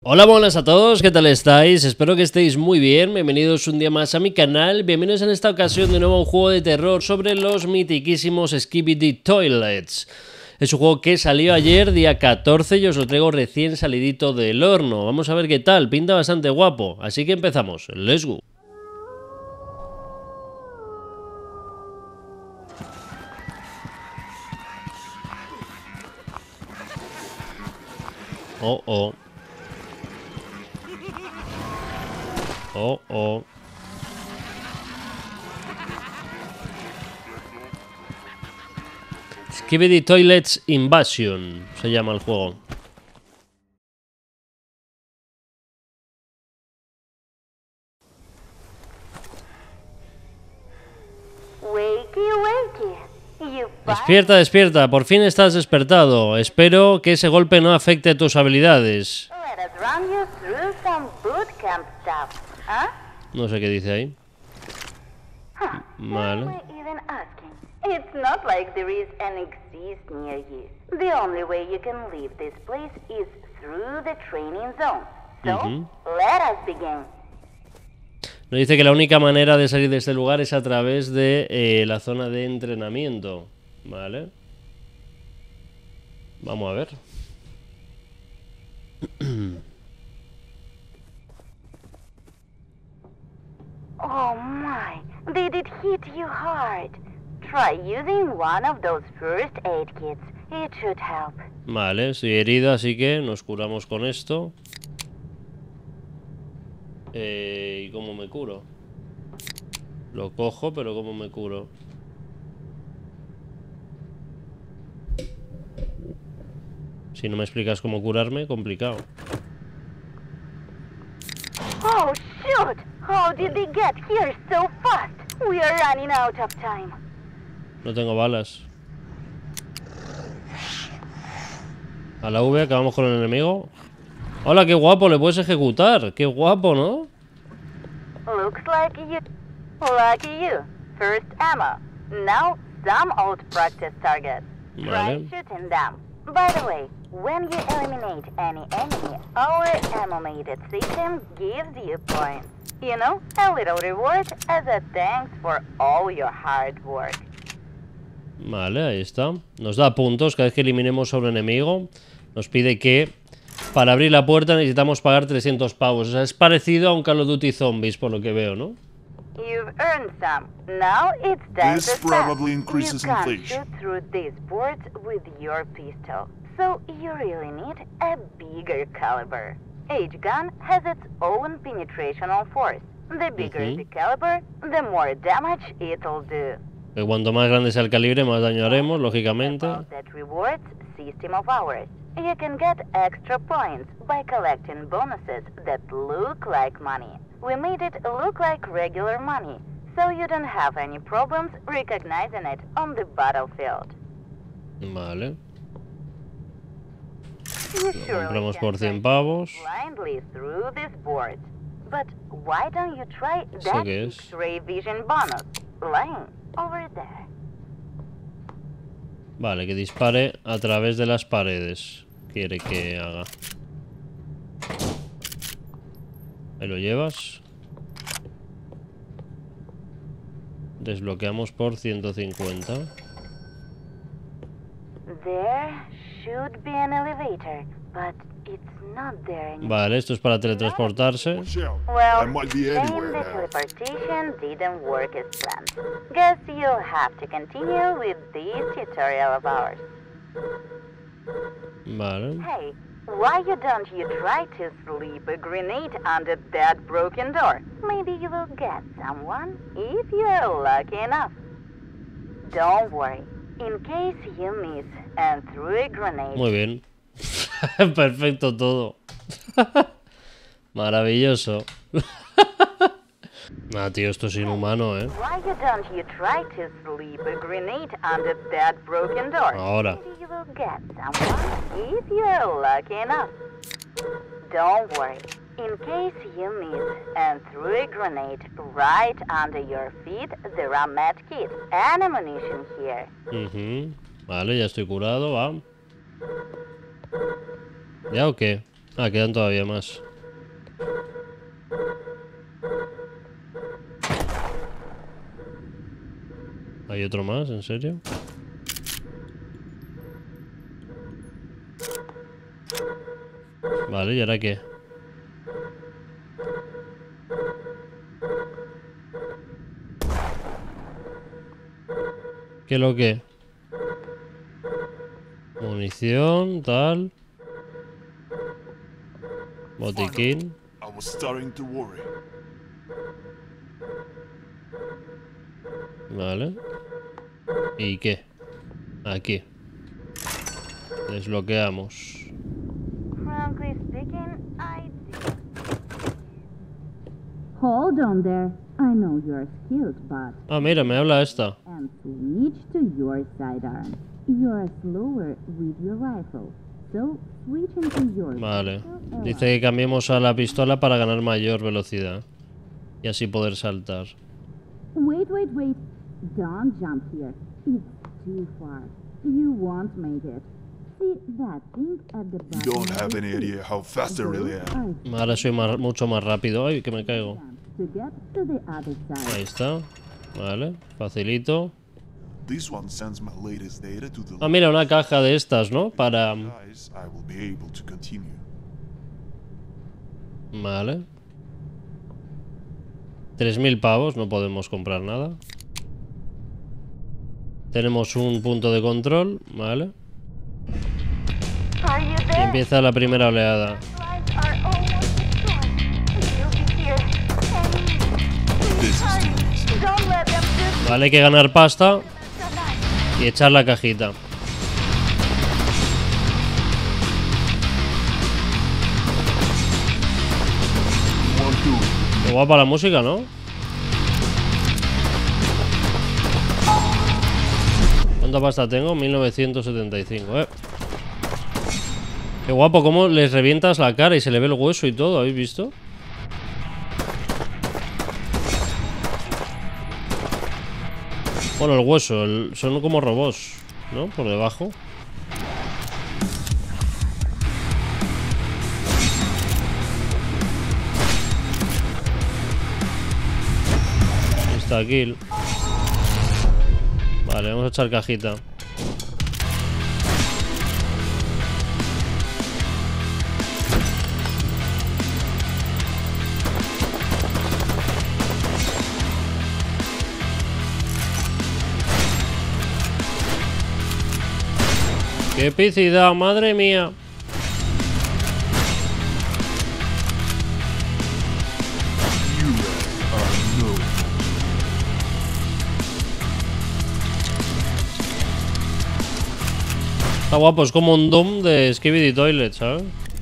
Hola, buenas a todos, ¿qué tal estáis? Espero que estéis muy bien, bienvenidos un día más a mi canal, bienvenidos en esta ocasión de nuevo a un juego de terror sobre los mitiquísimos Skibidi Toilets. Es un juego que salió ayer, día 14, y os lo traigo recién salidito del horno. Vamos a ver qué tal, pinta bastante guapo, así que empezamos, let's go. Oh, oh. Oh, oh. Skibidi Toilets Invasion se llama el juego. Despierta, despierta, por fin estás despertado. Espero que ese golpe no afecte tus habilidades. No sé qué dice ahí. Vale. It's not like there is an exit near you. The only way you can leave this place is through the training zone. So, let us begin. Nos dice que la única manera de salir de este lugar es a través de la zona de entrenamiento. Vale. Vamos a ver. Oh my, did it hit you hard? Try using one of those first aid kits. It should help. Vale, estoy herido, así que nos curamos con esto. ¿Y cómo me curo? Lo cojo, pero ¿cómo me curo? Si no me explicas cómo curarme, complicado. Oh shoot! How did they get here so fast? We are running out of time. No tengo balas. A la V acabamos con el enemigo. Hola, qué guapo, le puedes ejecutar. Qué guapo, ¿no? Looks like you. Lucky you. First ammo. Now some old practice targets. Try Vale. shooting them. By the way, when you eliminate any enemy, our ammo-mated system gives you points. You know, a little reward as a thanks for all your hard work. Vale, ahí está. Nos da puntos cada vez que eliminemos a un enemigo. Nos pide que para abrir la puerta necesitamos pagar 300 pavos. O sea, es parecido a un Call of Duty Zombies, por lo que veo, ¿no? You've earned some. Now it's time This to start. probably increases You can't inflation. shoot through these boards with your pistol, so you really need a bigger caliber. Each gun has its own penetrational force. The bigger the caliber, the more damage it'll do. Que cuanto más grande sea el calibre, más daño haremos, lógicamente. About that rewards system of ours. You can get extra points by collecting bonuses that look like money. We made it look like regular money, so you don't have any problems recognizing it on the battlefield. Vale. You Lo surely compramos can por try 100 pavos. blindly through this board. But why don't you try that qué es? X-ray vision bonus lying over there? Vale, que dispare a través de las paredes. Quiere que haga. Ahí lo llevas. Desbloqueamos por 150. There should be an elevator, but it's not there anymore. Vale, esto es para teletransportarse. Watch out. Well, I might be shame anywhere the now. teleportation didn't work as planned. Guess you'll have to continue with this tutorial of ours. Vale. Hey, why don't you try to slip a grenade under that broken door? Maybe you will get someone if you're lucky enough. Don't worry. In case you miss and threw a grenade, Muy bien. Perfecto todo. Maravilloso. Ah, tío, esto es inhumano, ¿eh? why don't you try to slip a grenade under that broken door? Ahora. Maybe you will get someone if you're lucky enough. Don't worry. In case you miss and threw a grenade right under your feet, there are med kits and ammunition here. Vale, ya estoy curado, va. ¿Ya o qué? Ah, quedan todavía más. ¿Hay otro más? ¿En serio? Vale, ¿y ahora qué? ¿Qué es lo que? Munición, tal. Botiquín. I was starting to worry. Vale. ¿Y qué? Aquí. Desbloqueamos. Frankly speaking, I Hold on there. I know you're skilled, but Ah, mira, me habla esta. and switch to your sidearm. You're slower with your rifle, so switch into your Vale. pistol Dice que cambiemos a la pistola para ganar mayor velocidad. Y así poder saltar. Wait. Don't jump here. It's too far. You won't make it. See that thing at the You bottom? don't have any idea how fast I really am. Ahora soy mucho más rápido. Ay, que me caigo. To get to the other side. Ahí está. Vale. Facilito. This one sends my latest data to the Ah, mira, una caja de estas, ¿no? Para... guys. I will be able to continue. Vale. 3000 pavos, no podemos comprar nada. Tenemos un punto de control, vale. Are you Y there? empieza la primera oleada. Lights are almost destroyed. You'll be here. This is too easy. Don't let them do Vale, hay que ganar pasta tonight. y echar la cajita. One, two. Qué guapa la música, ¿no? ¿Cuánta pasta tengo? 1975, Qué guapo, cómo les revientas la cara y se le ve el hueso y todo, ¿habéis visto? Bueno, el hueso, son como robots, ¿no? Por debajo. Insta kill. Vale, vamos a echar cajita. ¡Qué epicidad, madre mía! You are no. Está guapo, es como un Doom de Skibidi Toilet, ¿sabes?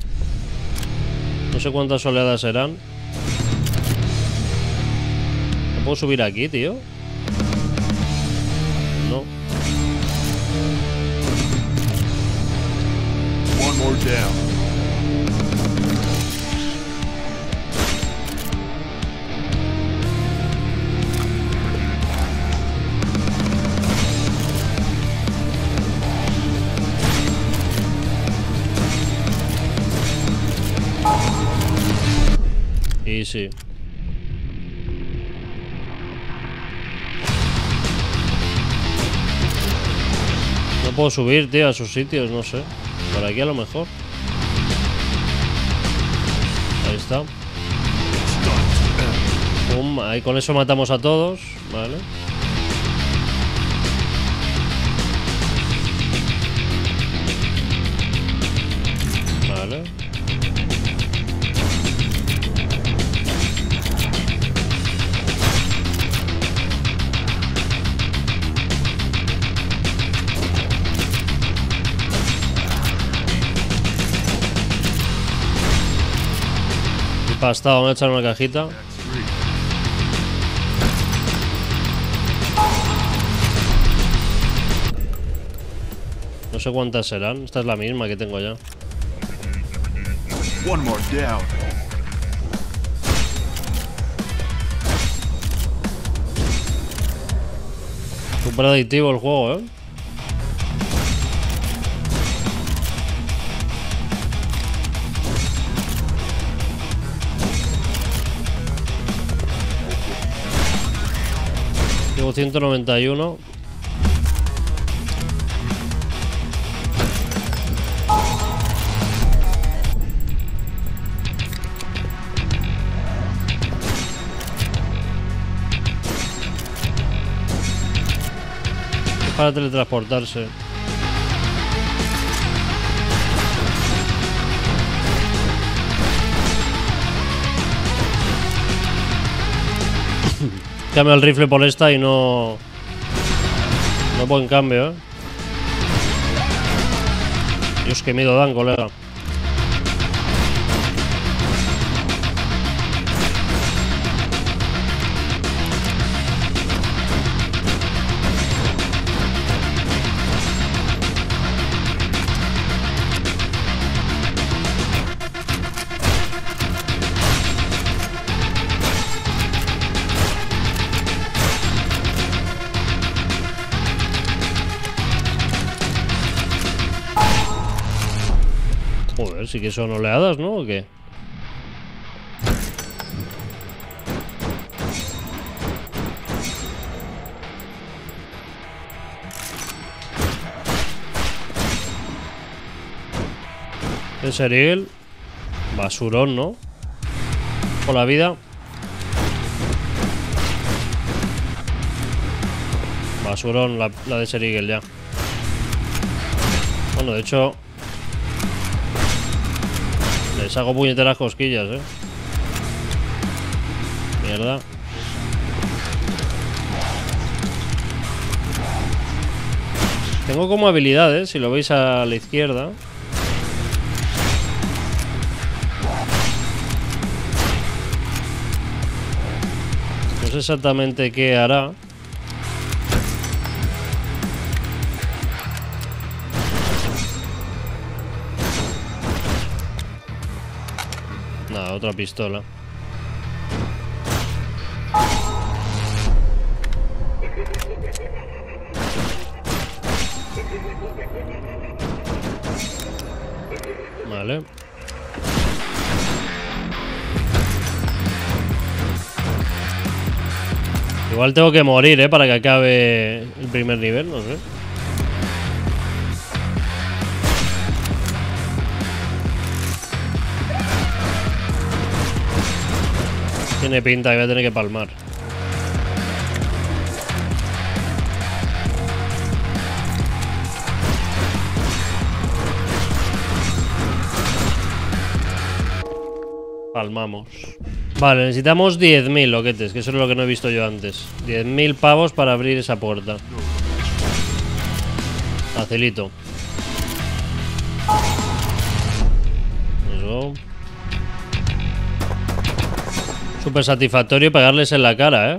No sé cuántas oleadas serán. ¿No puedo subir aquí, tío? No. One more down. Easy. No puedo subir, tío, a sus sitios, no sé. Por aquí a lo mejor. Ahí está. Pum, ahí con eso matamos a todos, vale. Vale. Y pasta, vamos a echar una cajita. No sé cuántas serán. Esta es la misma que tengo ya. One more down. Súper adictivo el juego, ¿eh? Llevo 191. Para teletransportarse. Cambio el rifle por esta y no buen cambio, ¿eh? Dios, qué miedo dan, colega. Joder, sí que son oleadas, ¿no? ¿O qué? Ese Ariel. Basurón, ¿no? Por la vida. Basurón la de Serigel ya. Bueno, de hecho... les hago puñeteras cosquillas, Mierda. Tengo como habilidades, si lo veis a la izquierda. No sé exactamente qué hará. Nada, otra pistola. Vale. Igual tengo que morir, para que acabe el primer nivel, no sé. Tiene pinta que voy a tener que palmar. Palmamos. Vale, necesitamos 10.000 loquetes, que eso es lo que no he visto yo antes. 10.000 pavos para abrir esa puerta. Facilito. Eso. Súper satisfactorio pegarles en la cara,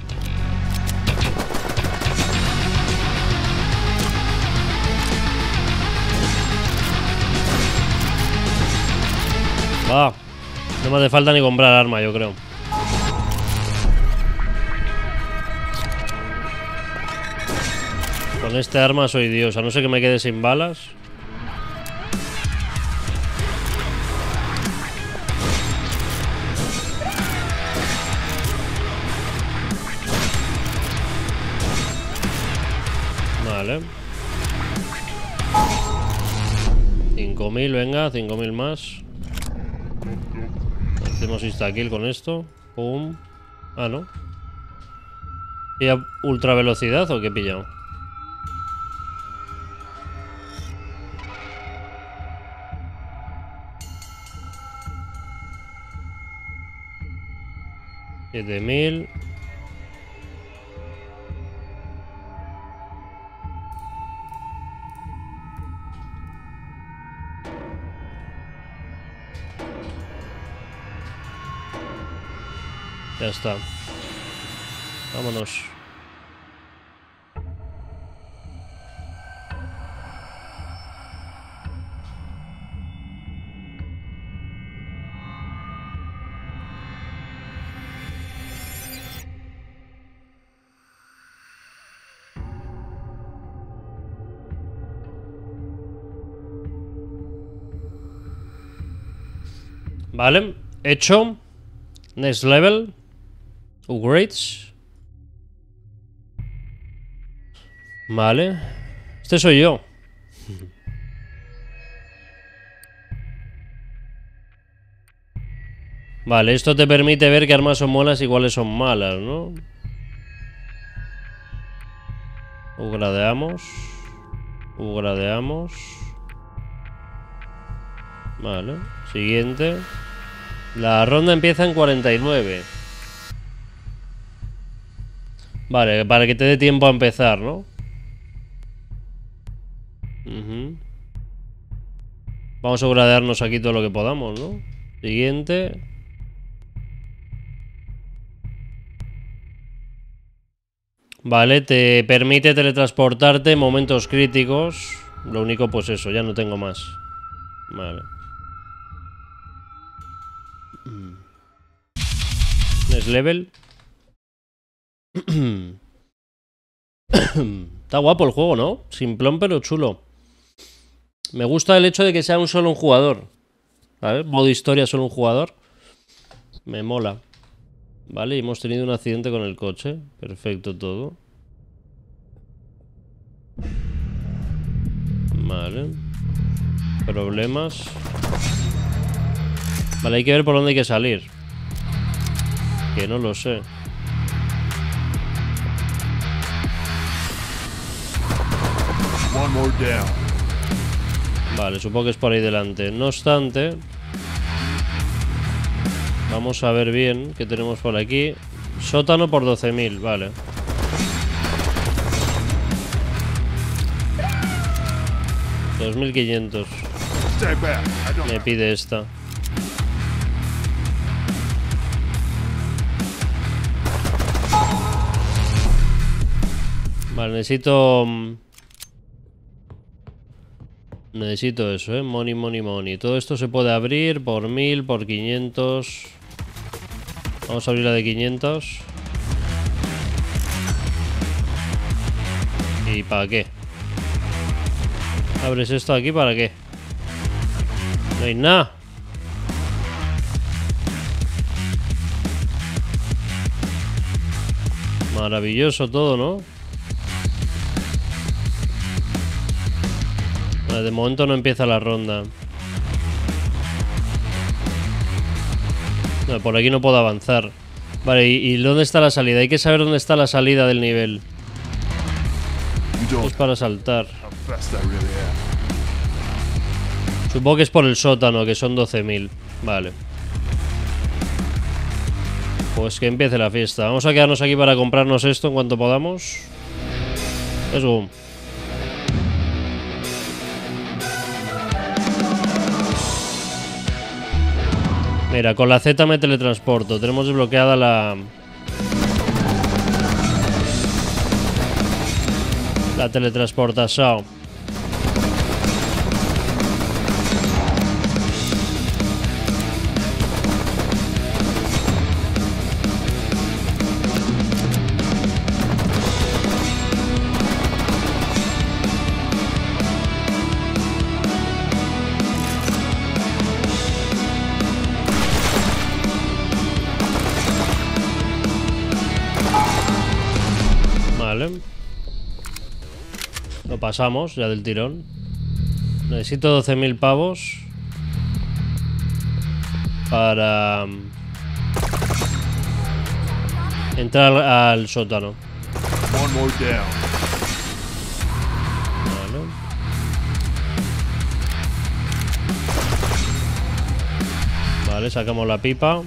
Va. No me hace falta ni comprar arma, yo creo. Con este arma soy Dios, a no ser que me quede sin balas. Vale. 5.000, venga, 5.000 más. Hacemos insta-kill con esto. Pum. Ah, ¿no? ¿Pilla ultra velocidad o qué he pillado? $7.000. Ya está. Vámonos. Vale, hecho. Next level. Upgrades. Vale. Este soy yo. Vale, esto te permite ver qué armas son buenas y cuáles son malas, ¿no? Upgradeamos. Upgradeamos. Vale, siguiente. La ronda empieza en 49. Vale, para que te dé tiempo a empezar, ¿no? Vamos a upgradearnos aquí todo lo que podamos, ¿no? Siguiente. Vale, te permite teletransportarte en momentos críticos. Lo único, pues eso, ya no tengo más. Vale. Next level. Está guapo el juego, ¿no? Simplón pero chulo. Me gusta el hecho de que sea solo un jugador. ¿Vale? Modo historia solo un jugador. Me mola. Vale, y hemos tenido un accidente con el coche. Perfecto todo. Vale. Problemas. Vale, hay que ver por dónde hay que salir. Que no lo sé. One more down. Vale, supongo que es por ahí delante. No obstante, vamos a ver bien qué tenemos por aquí. Sótano por 12.000, vale. $2.500. Stay back. I don't. Me pide esta. Vale, necesito... Necesito eso, money, money, money. Todo esto se puede abrir por 1000, por 500. Vamos a abrir la de 500. ¿Y para qué? ¿Abres esto aquí para qué? No hay nada. Maravilloso todo, ¿no? Vale, de momento no empieza la ronda. No, por aquí no puedo avanzar. Vale, ¿y dónde está la salida? Hay que saber dónde está la salida del nivel. Es para saltar. How fast I really am. Supongo que es por el sótano, que son 12.000. Vale. Pues que empiece la fiesta. Vamos a quedarnos aquí para comprarnos esto en cuanto podamos. Let's go. Mira, con la Z me teletransporto. Tenemos desbloqueada la teletransportación. Vale. Lo pasamos ya del tirón. Necesito 12.000 pavos para entrar al sótano. One more down. Vale. Vale, sacamos la pipa.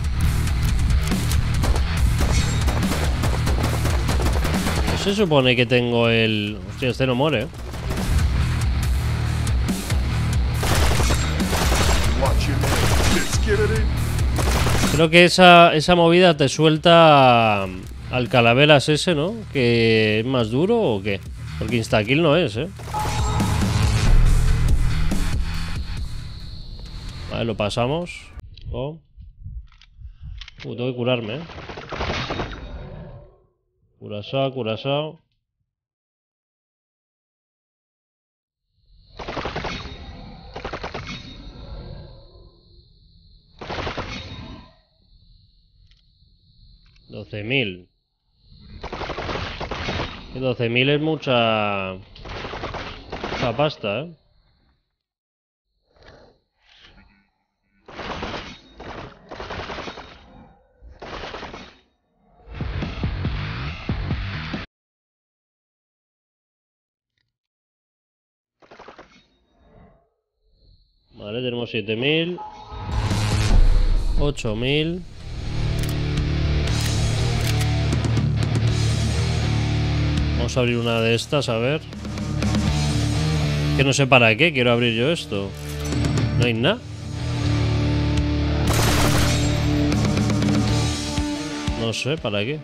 Se supone que tengo el... Hostia, este no muere, ¿eh? Watch your name. Get skidded. Creo que esa movida te suelta al calaveras ese, ¿no? ¿Que es más duro o qué? Porque instakill no es, ¿eh? Vale, lo pasamos. Oh. Tengo que curarme, ¿eh? Curazao, curazao. $12.000. 12.000 es mucha pasta, ¿eh? Vale, tenemos 7.000. 8.000. Vamos a abrir una de estas, a ver. Que no sé para qué quiero abrir yo esto. No hay nada. No sé para qué.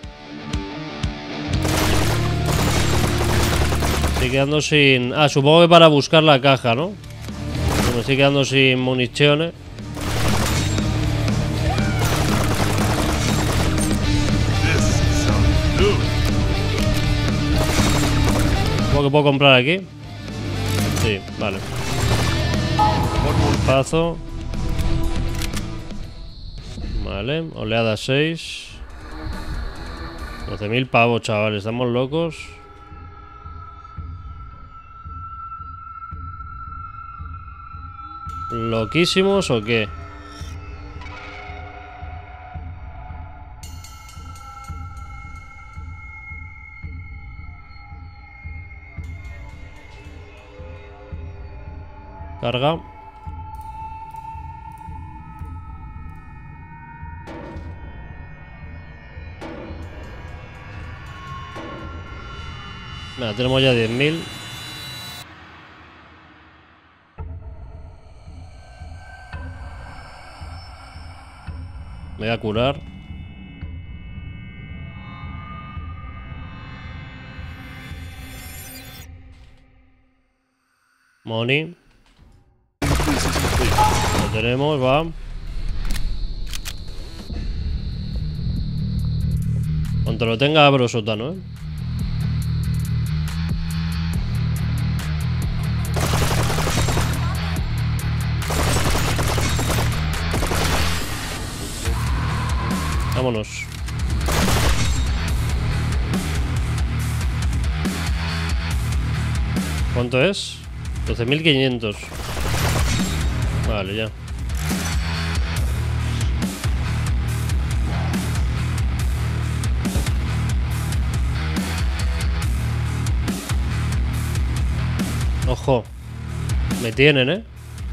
Estoy quedando sin... Ah, supongo que para buscar la caja, ¿no? Me estoy quedando sin municiones. ¿Cómo que puedo comprar aquí? Sí, vale. Pazo. Vale, oleada 6. 12.000 pavos, chavales, estamos locos. ¿Loquísimos o qué? Carga. Mira, tenemos ya 10.000. Me voy a curar. Money. Lo tenemos, va. Cuanto lo tenga, abro sótano, ¿eh? Vámonos. ¿Cuánto es? 12.500. Vale, ya. Ojo. Me tienen, ¿eh?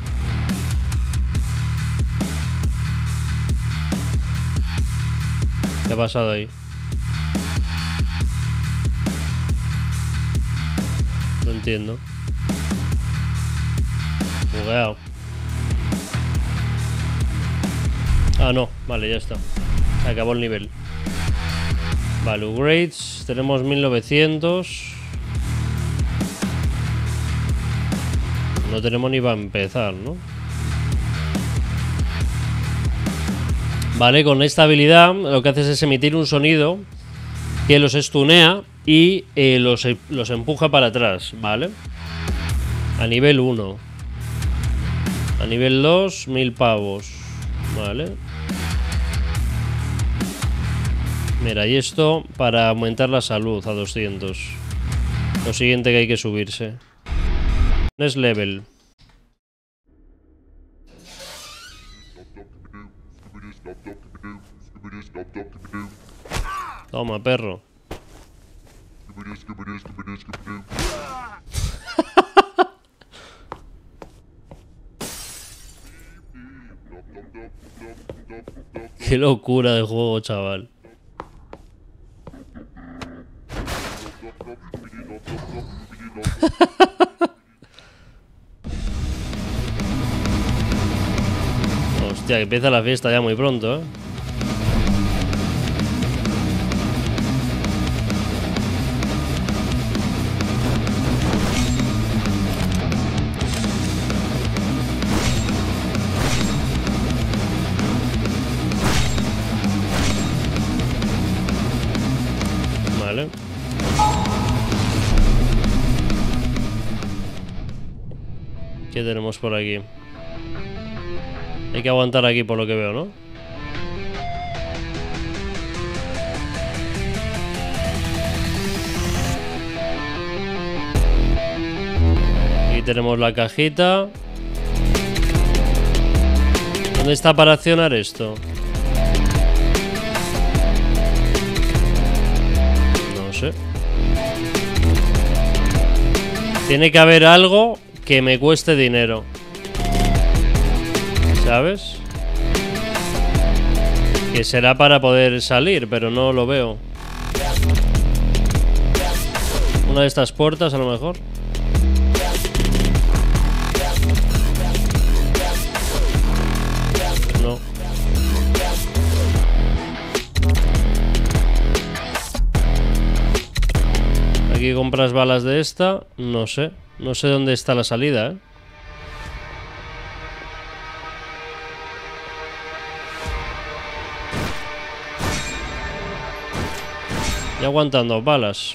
¿Qué ha pasado ahí? No entiendo. Bugueado. Ah, no. Vale, ya está. Se acabó el nivel. Vale, upgrades. Tenemos 1900. No tenemos ni para empezar, ¿no? Vale, con esta habilidad lo que haces es emitir un sonido que los stunea y los empuja para atrás, ¿vale? A nivel 1. A nivel 2, 1000 pavos. Vale. Mira, y esto para aumentar la salud a 200. Lo siguiente que hay que subirse. Es level. Toma, perro. Qué locura de juego, chaval. Hostia, que empieza la fiesta ya muy pronto, ¿eh? Vale. ¿Qué tenemos por aquí? Hay que aguantar aquí por lo que veo, ¿no? tenemos la cajita. ¿Dónde está para accionar esto? No sé. Tiene que haber algo que me cueste dinero, ¿sabes? Que será para poder salir, pero no lo veo. Una de estas puertas a lo mejor. No. Aquí compras balas de esta. No sé. No sé dónde está la salida, ¿eh? Y aguantando balas.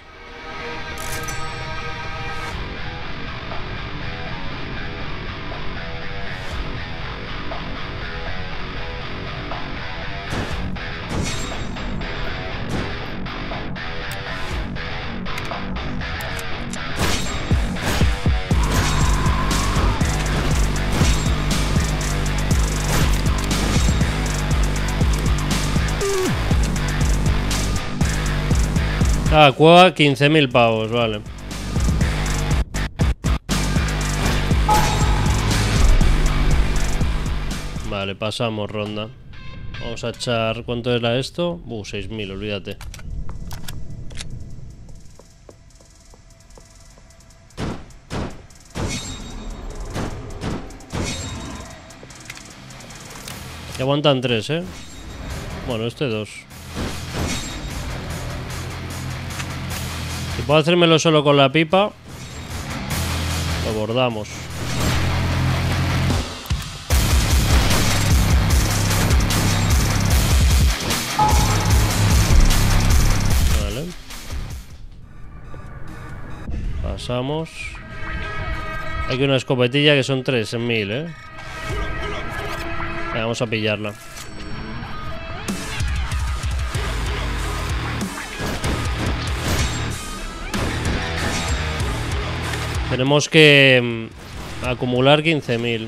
Ah, cueva 15.000 pavos, vale. Vale, pasamos ronda. Vamos a echar... ¿Cuánto era esto? 6.000, olvídate. Y aguantan 3, ¿eh? Bueno, este 2. Si puedo hacérmelo solo con la pipa, lo bordamos. Vale. Pasamos. Hay una escopetilla que son 3 en 1000, ¿eh? Vamos a pillarla. Tenemos que acumular 15.000.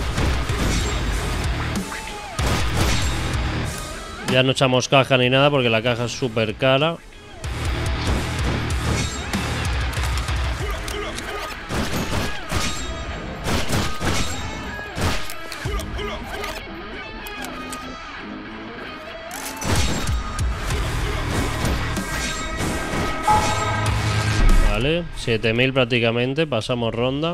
Ya no echamos caja ni nada porque la caja es súper cara. Vale, 7.000 prácticamente, pasamos ronda.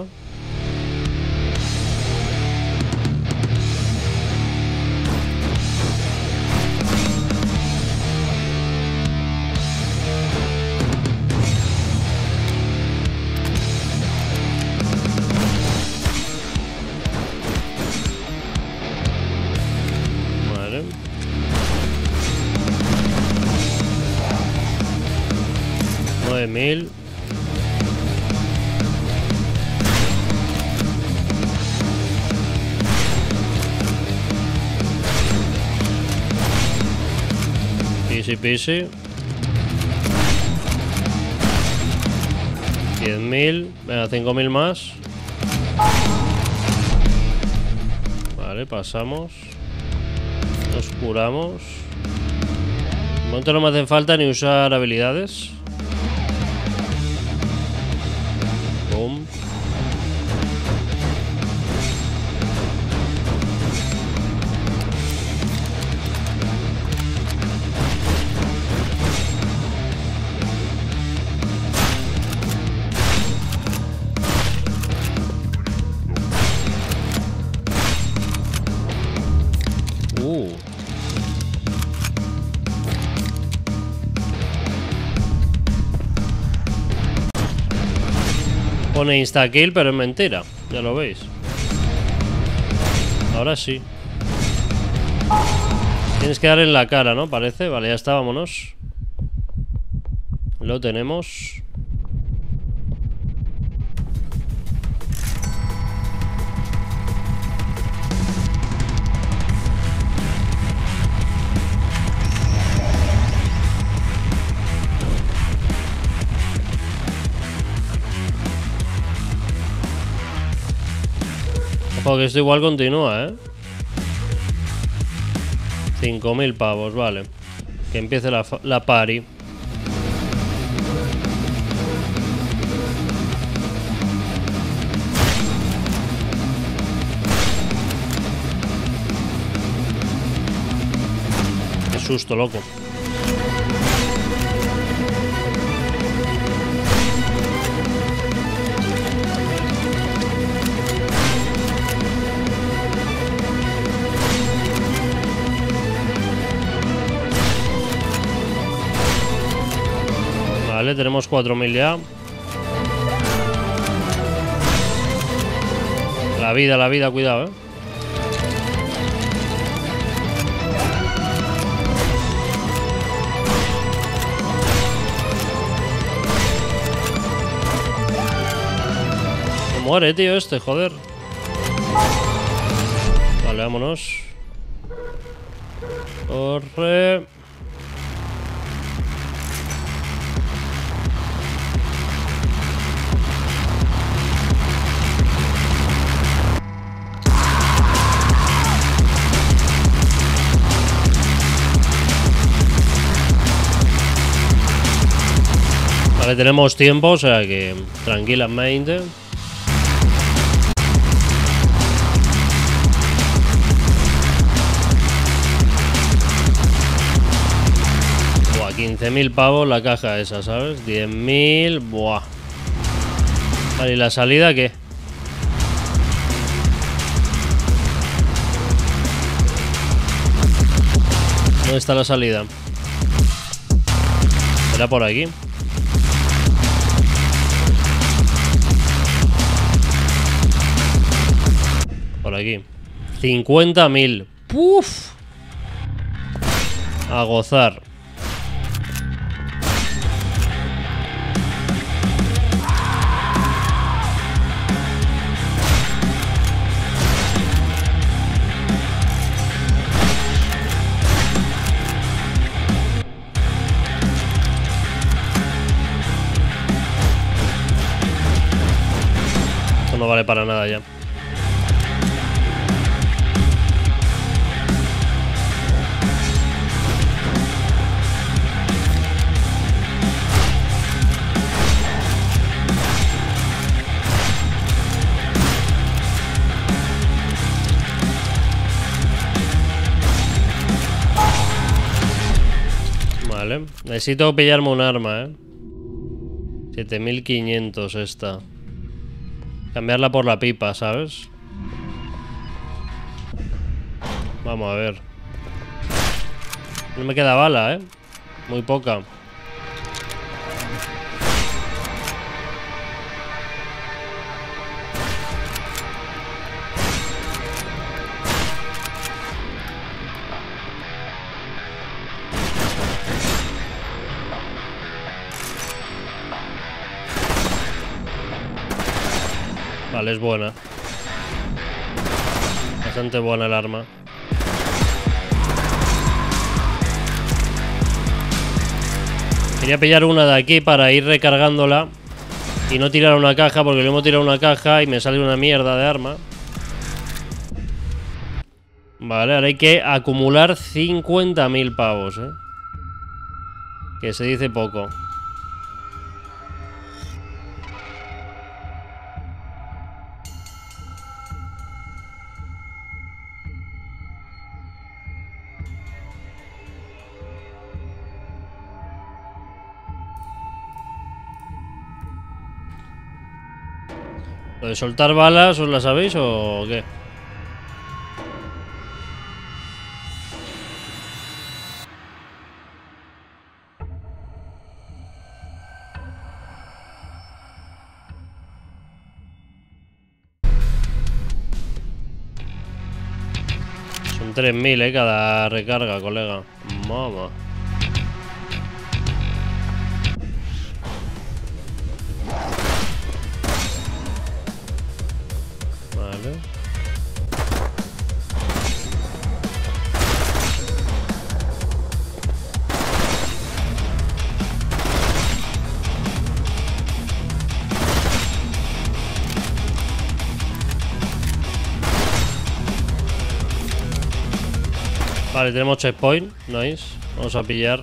Vale. $9.000. Easy peasy. 10.000. Venga, 5.000 más. Vale, pasamos. Nos curamos. De momento no me hacen falta ni usar habilidades. Boom. Pone insta-kill, pero es mentira. Ya lo veis. Ahora sí. Tienes que dar en la cara, ¿no? Parece. Vale, ya está, vámonos. Lo tenemos. Ojo, que esto igual continúa, 5.000 pavos, vale. Que empiece la party. Qué susto, loco. Vale, tenemos 4.000 ya. La vida, cuidado, Se muere, tío, este, joder. Vale, vámonos. Corre. Vale, tenemos tiempo, o sea que tranquilamente. Buah, 15.000 pavos la caja esa, ¿sabes? 10.000, buah. Vale, ¿y la salida qué? ¿Dónde está la salida? ¿Será por aquí? Por aquí. 50.000. ¡Puf! A gozar. Esto no vale para nada ya. Vale, necesito pillarme un arma, 7.500 esta. Cambiarla por la pipa, ¿sabes? Vamos a ver. No me queda bala, muy poca. Vale, es buena. Bastante buena el arma. Quería pillar una de aquí para ir recargándola y no tirar una caja, porque le hemos tirado una caja y me sale una mierda de arma. Vale, ahora hay que acumular 50.000 pavos, que se dice poco. ¿Lo de soltar balas os la sabéis o qué? Son 3.000, cada recarga, colega. Mamá. Vale. Vale, tenemos checkpoint. Nice. Vamos a pillar.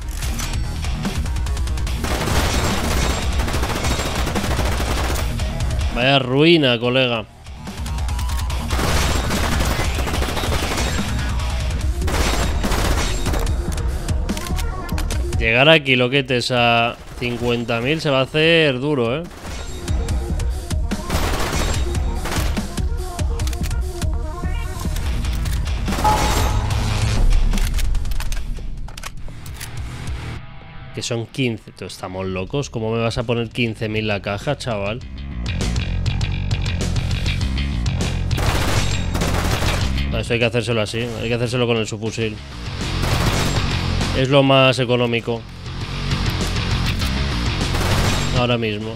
Vaya ruina, colega. Llegar a kiloquetes a 50.000 se va a hacer duro, ¿eh? Que son 15. Tú, estamos locos. ¿Cómo me vas a poner 15.000 la caja, chaval? Eso hay que hacérselo así. Hay que hacérselo con el subfusil. Es lo más económico. Ahora mismo.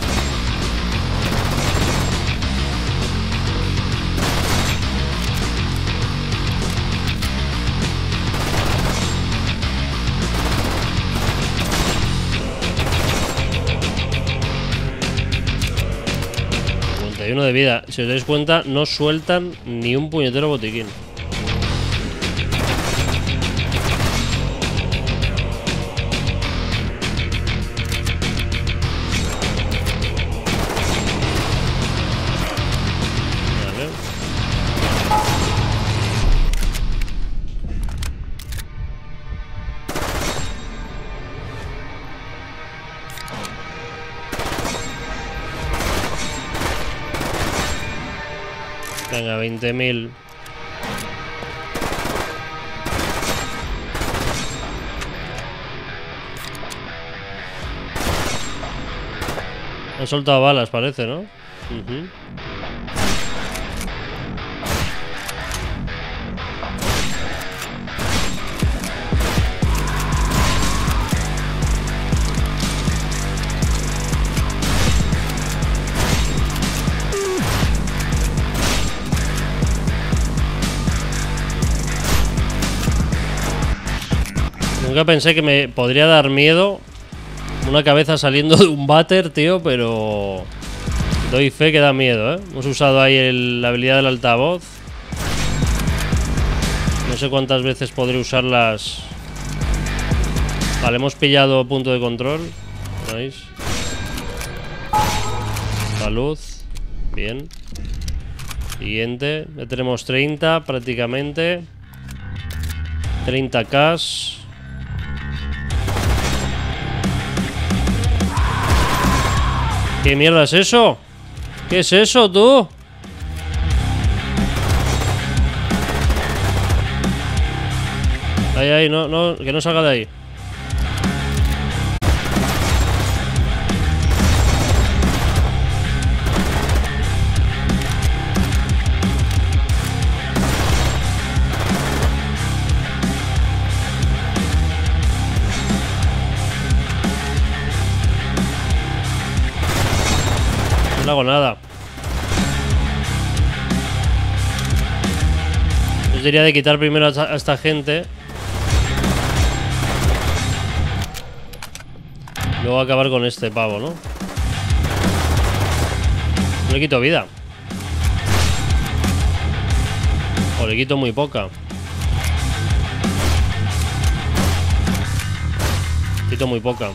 Uno de vida. Si os dais cuenta, no sueltan ni un puñetero botiquín. Vale. Venga, 20.000. Han soltado balas, parece, ¿no? Nunca pensé que me podría dar miedo una cabeza saliendo de un váter, tío, pero doy fe que da miedo, ¿eh? Hemos usado ahí la habilidad del altavoz. No sé cuántas veces podré usarlas. Vale, hemos pillado punto de control. Nice. Salud. Bien. Siguiente. Ya tenemos 30 prácticamente. 30k. ¿Qué mierda es eso? ¿Qué es eso, tú? Ahí, no, que no salga de ahí. No hago nada. Yo diría de quitar primero a esta gente. Luego acabar con este pavo, ¿no? No le quito vida. O le quito muy poca. Quito muy poca.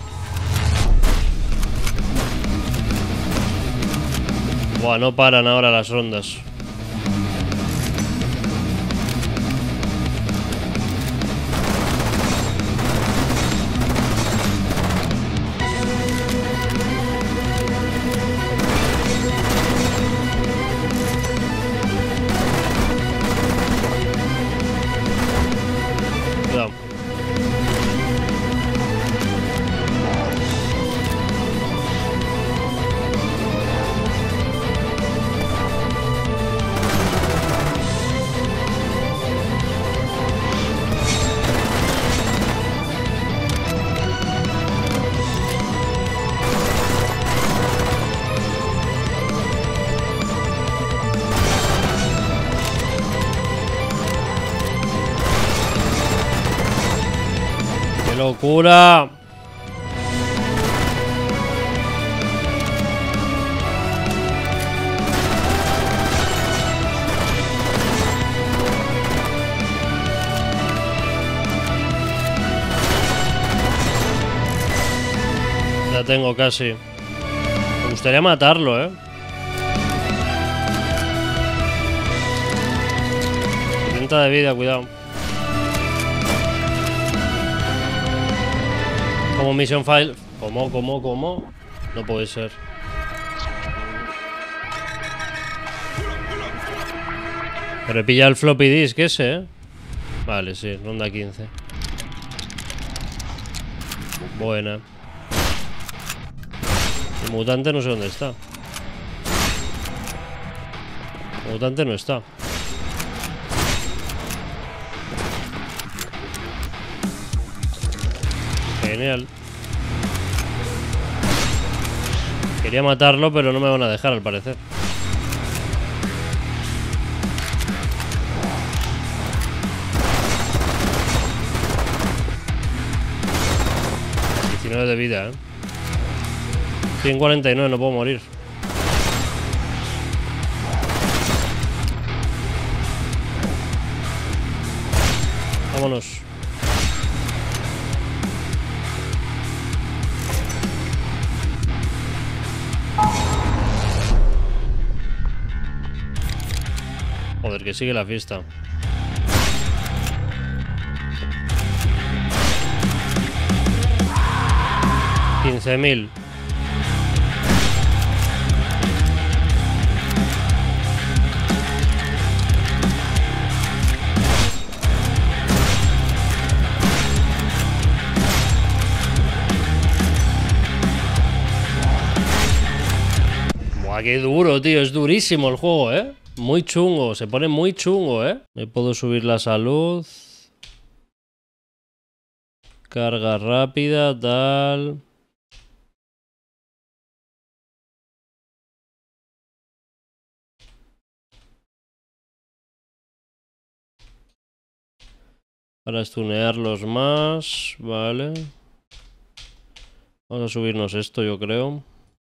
Buah, no paran ahora las rondas. Cuidado. ¡Qué locura! Ya tengo casi. Me gustaría matarlo, ¿eh? 30 de vida, cuidado. Como mission file. ¿Cómo? No puede ser. Pero he pillado el floppy disk ese, ¿eh? Vale, sí, ronda 15. Buena. El mutante no sé dónde está. El mutante no está. Genial. Quería matarlo, pero no me van a dejar, al parecer. De vida, 149, no puedo morir. Vámonos. Joder, que sigue la fiesta. $15.000. Buah, qué duro, tío. Es durísimo el juego, ¿eh? Muy chungo. Se pone muy chungo, ¿eh? Me puedo subir la salud. Carga rápida, tal. Para stunearlos más, vale. Vamos a subirnos esto, yo creo.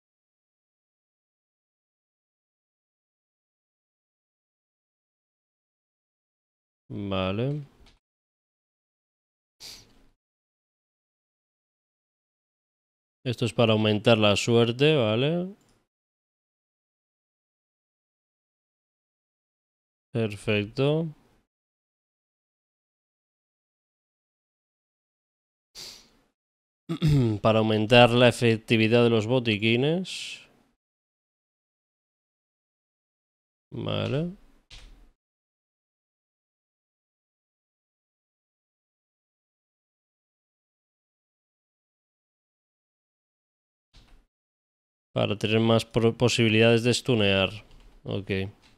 Vale. Esto es para aumentar la suerte, vale. Perfecto. Para aumentar la efectividad de los botiquines. Vale. Para tener más posibilidades de stunear. Ok.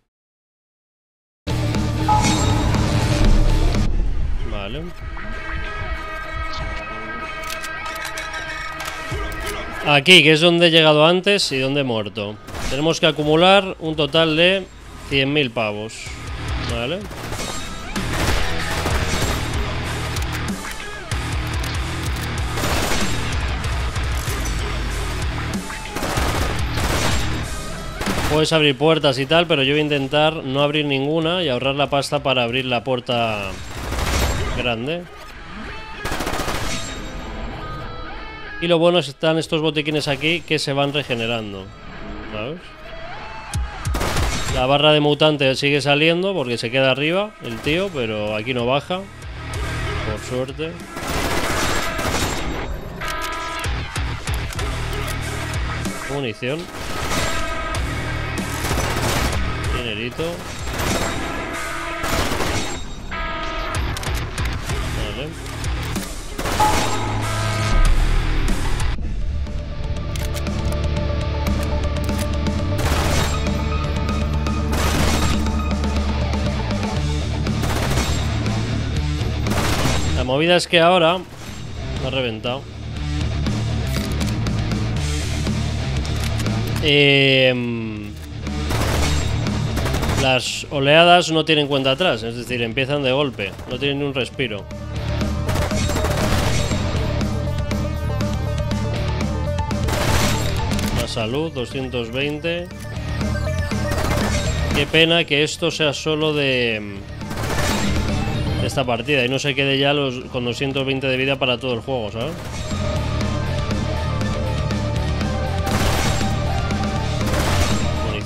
Vale. Aquí, que es donde he llegado antes y donde he muerto. Tenemos que acumular un total de 100.000 pavos. Vale. Puedes abrir puertas y tal, pero yo voy a intentar no abrir ninguna y ahorrar la pasta para abrir la puerta grande. Y lo bueno es que están estos botiquines aquí que se van regenerando, ¿sabes? La barra de mutante sigue saliendo porque se queda arriba el tío, pero aquí no baja, por suerte. Munición. Dinerito. Vale. La movida es que ahora me ha reventado. Las oleadas no tienen cuenta atrás, es decir, empiezan de golpe, no tienen ni un respiro. La salud, 220. Qué pena que esto sea solo de esta partida y no se quede ya con 220 de vida para todo el juego, ¿sabes?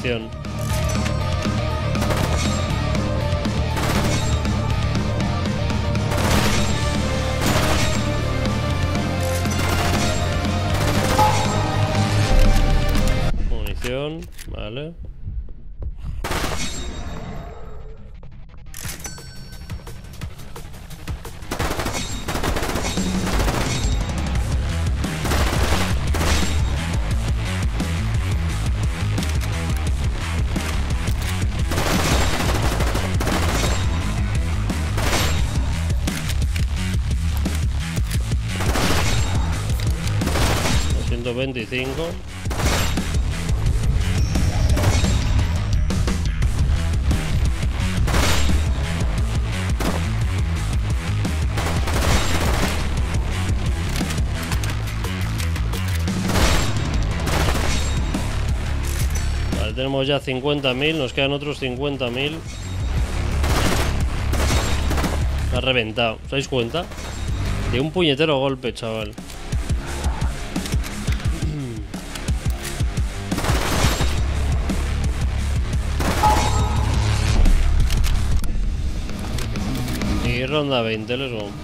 munición. Munición, vale. $125. Vale, tenemos ya 50.000, nos quedan otros 50.000. Me ha reventado, ¿os dais cuenta? De un puñetero golpe, chaval. Y ronda 20, let's go.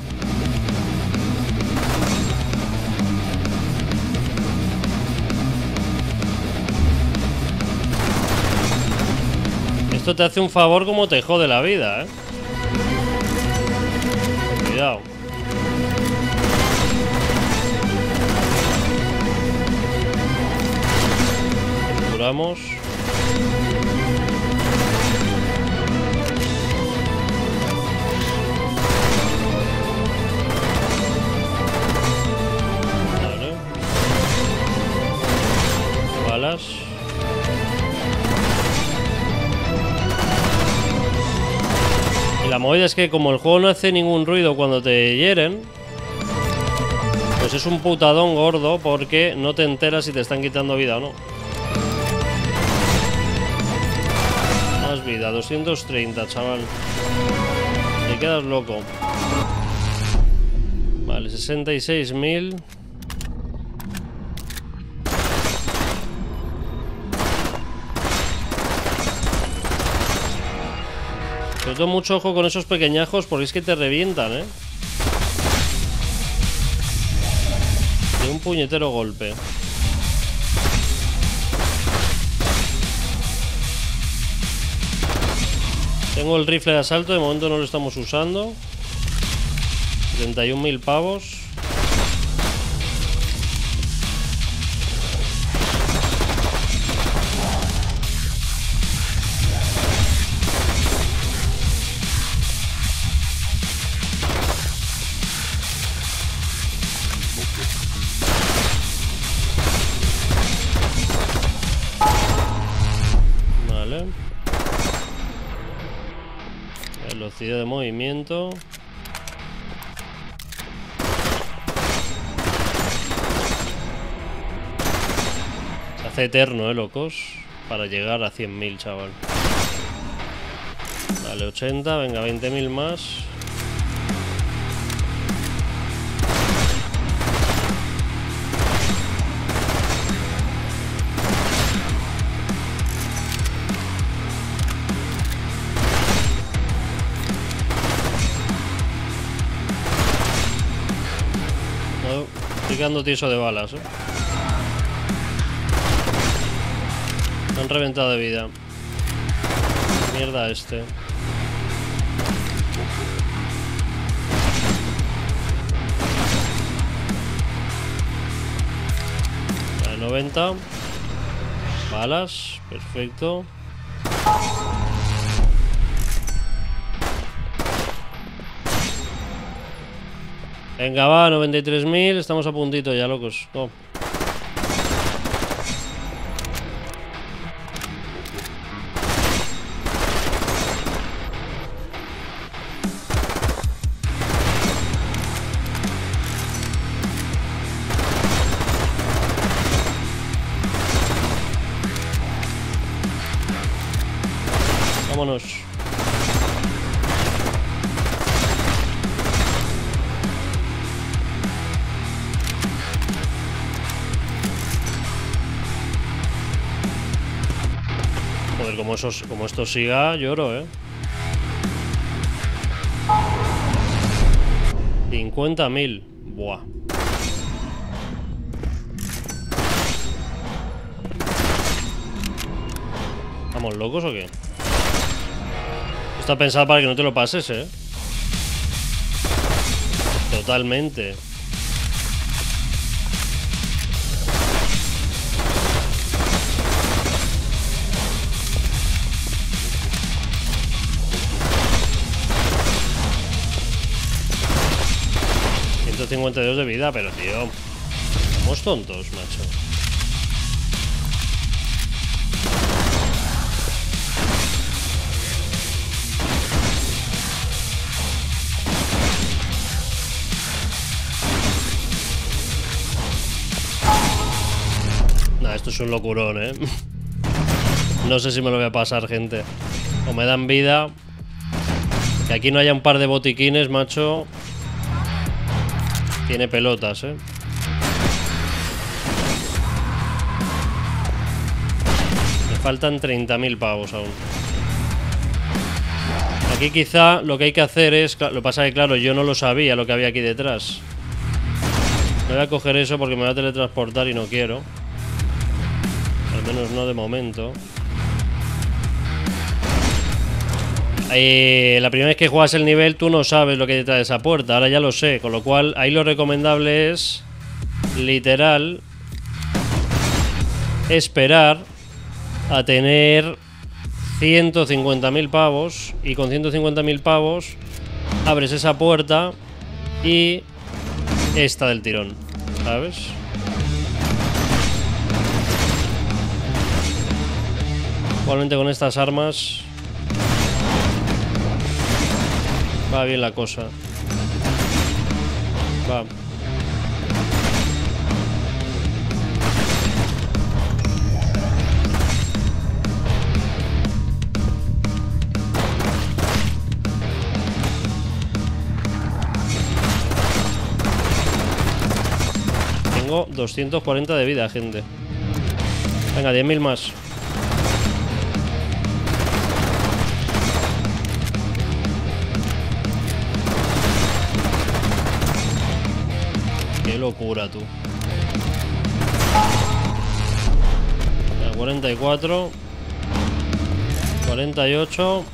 Esto te hace un favor como te jode la vida, ¿eh? Cuidado. Curamos. Vale. Balas. Y la movida es que como el juego no hace ningún ruido cuando te hieren, pues es un putadón gordo porque no te enteras si te están quitando vida o no. Más vida, 230, chaval. Te quedas loco. Vale, 66.000. Pero tengo mucho ojo con esos pequeñajos porque es que te revientan, ¿eh? De un puñetero golpe. Tengo el rifle de asalto, de momento no lo estamos usando. 31.000 pavos. Vale. Velocidad de movimiento. Se hace eterno, locos. Para llegar a 100.000, chaval. Vale, 80, venga, 20.000 más. Estoy quedando tieso de balas, ¿eh? Me han reventado de vida. Mierda este. Vale, 90. Balas, perfecto. Venga, va, 93.000. Estamos a puntito ya, locos. No. Vámonos. Joder, como esto siga, lloro, ¿eh? 50.000. Buah. ¿Estamos locos o qué? Está pensado para que no te lo pases, ¿eh? Totalmente. $152 de vida, pero tío, somos tontos, macho. Nah, esto es un locurón, ¿eh? No sé si me lo voy a pasar, gente. O me dan vida. Que aquí no haya un par de botiquines, macho. Tiene pelotas, ¿eh? Me faltan 30.000 pavos aún. Aquí quizá lo que hay que hacer es... Lo que pasa es que, claro, yo no lo sabía lo que había aquí detrás. No voy a coger eso porque me voy a teletransportar y no quiero. Al menos no de momento. La primera vez que juegas el nivel tú no sabes lo que hay detrás de esa puerta. Ahora ya lo sé, con lo cual ahí lo recomendable es literal esperar a tener 150.000 pavos, y con 150.000 pavos abres esa puerta y esta del tirón, ¿sabes? Igualmente con estas armas va bien la cosa. Va. Tengo 240 de vida, gente. Venga, 10.000 más. Qué locura, tú. 44, 48,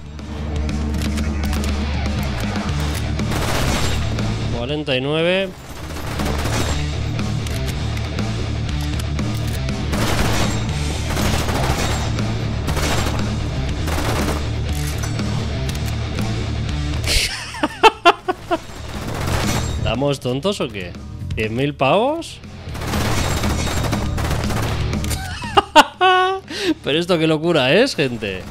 49. ¿Estamos tontos o qué? ¿100.000 pavos? Pero esto qué locura es, gente.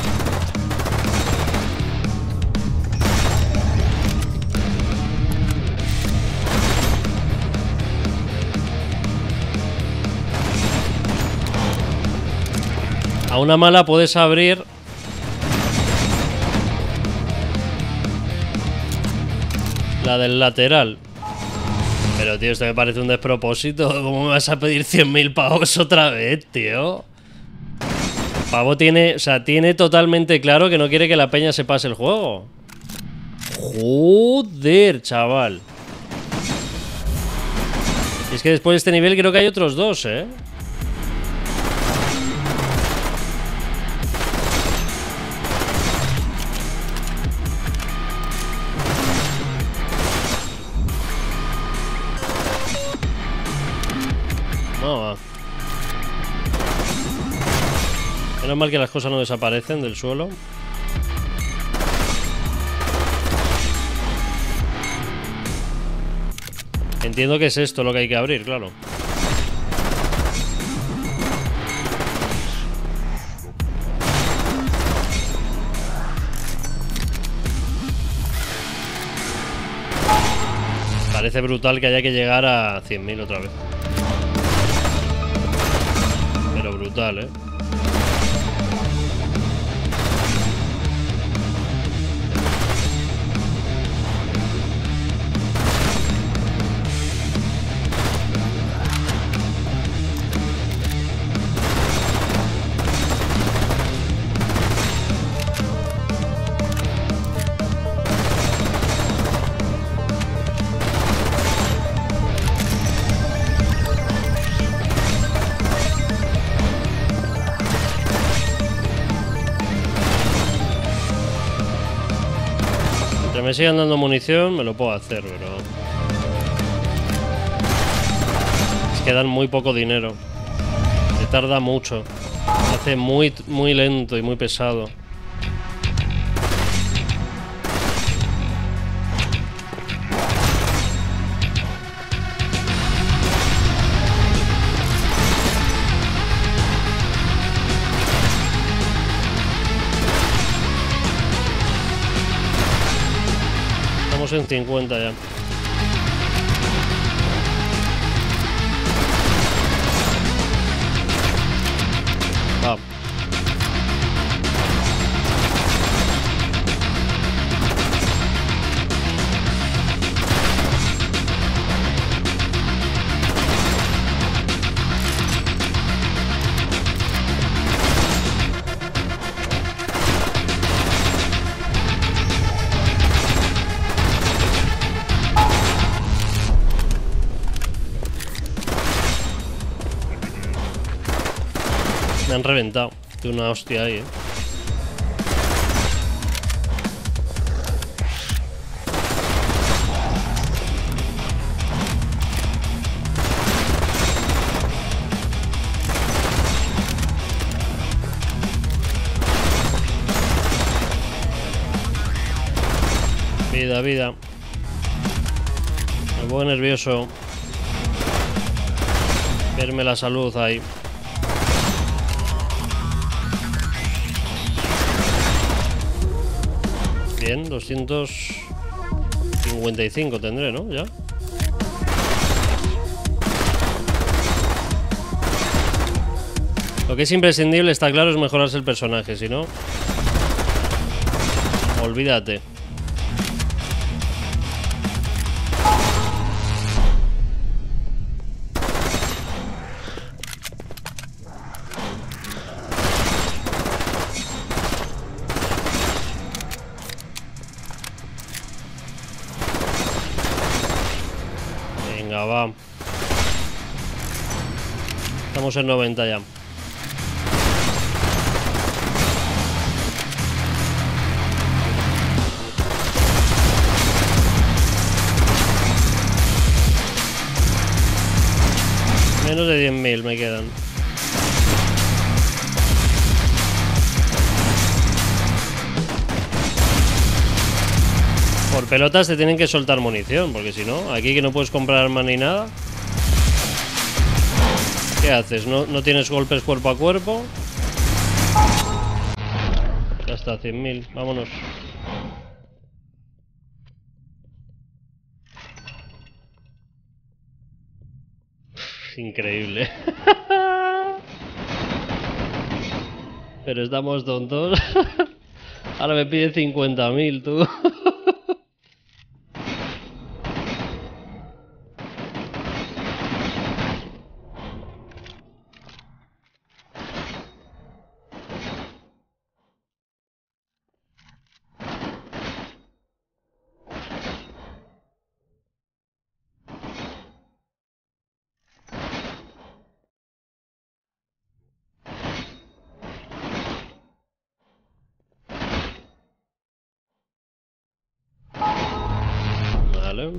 A una mala puedes abrir la del lateral. Pero, tío, esto me parece un despropósito. ¿Cómo me vas a pedir 100.000 pavos otra vez, tío? El pavo tiene... O sea, tiene totalmente claro que no quiere que la peña se pase el juego. Joder, chaval. Y es que después de este nivel creo que hay otros dos, ¿eh? No, va. Menos mal que las cosas no desaparecen del suelo. Entiendo que es esto lo que hay que abrir, claro. Parece brutal que haya que llegar a 100.000 otra vez. Pero brutal, ¿eh? Mientras me sigan dando munición, me lo puedo hacer, pero... Es que dan muy poco dinero. Se tarda mucho. Se hace muy lento y muy pesado. Estamos en 50 ya. Va. Me han reventado de una hostia ahí, Vida. Me pongo nervioso. Verme la salud ahí. Bien, 255 tendré, ¿no? Ya. Lo que es imprescindible, está claro, es mejorarse el personaje, si no... Olvídate. Venga, va. Estamos en 90 ya. Menos de 10.000 me quedan. Por pelotas te tienen que soltar munición, porque si no, aquí que no puedes comprar armas ni nada. ¿Qué haces? ¿No tienes golpes cuerpo a cuerpo? Ya está, 100.000. Vámonos. Increíble. Pero estamos tontos. Ahora me pide 50.000, tú. Vale.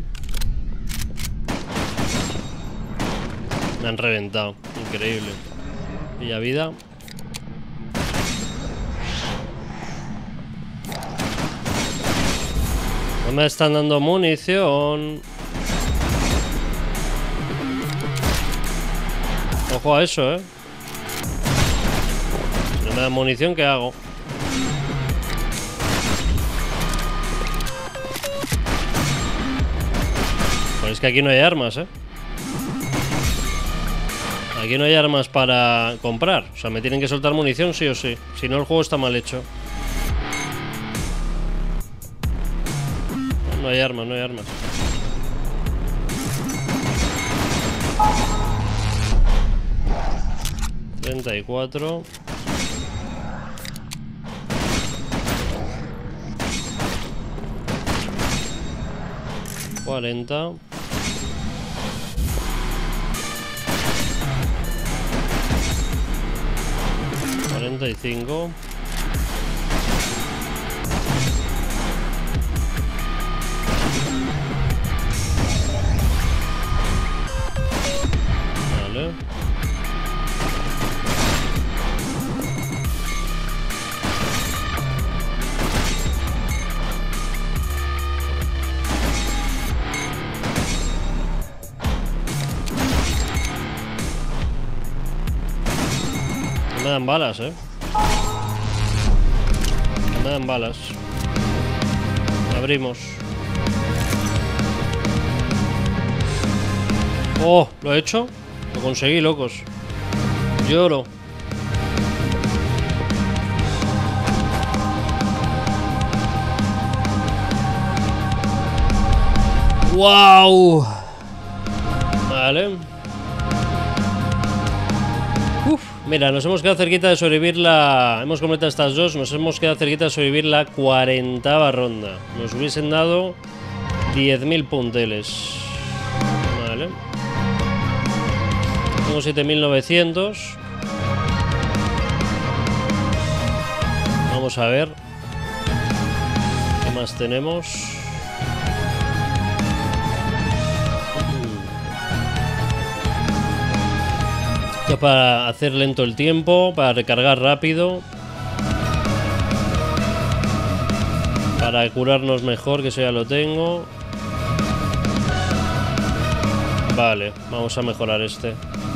Me han reventado. Increíble. Pilla vida. No me están dando munición. Ojo a eso, Si no me dan munición, ¿qué hago? Pues es que aquí no hay armas, Aquí no hay armas para comprar. O sea, me tienen que soltar munición sí o sí. Si no, el juego está mal hecho. No hay armas, no hay armas. $34. $40. $45. No me dan balas, No me dan balas. Abrimos. Oh, ¿lo he hecho? Lo conseguí, locos. Lloro. ¡Wow! Vale. Uf, mira, nos hemos quedado cerquita de sobrevivir la... Hemos completado estas dos, nos hemos quedado cerquita de sobrevivir la 40ª ronda. Nos hubiesen dado 10.000 punteles. Vale. Tengo 7.900. Vamos a ver qué más tenemos. Esto para hacer lento el tiempo, para recargar rápido, para curarnos mejor, que eso ya lo tengo. Vale, vamos a mejorar este.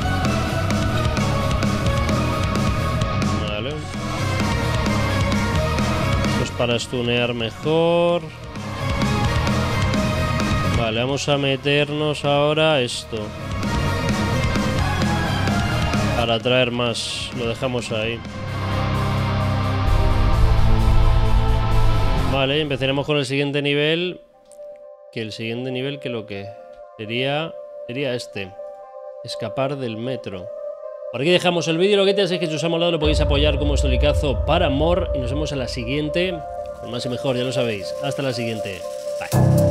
Vale. Esto es para stunear mejor. Vale, vamos a meternos ahora esto. Para traer más, lo dejamos ahí. Vale, empezaremos con el siguiente nivel. Que el siguiente nivel que lo que sería este. Escapar del metro. Por aquí dejamos el vídeo. Lo que te hace es que si os ha molado lo podéis apoyar como estolicazo para amor. Y nos vemos en la siguiente. Con más y mejor, ya lo sabéis. Hasta la siguiente. Bye.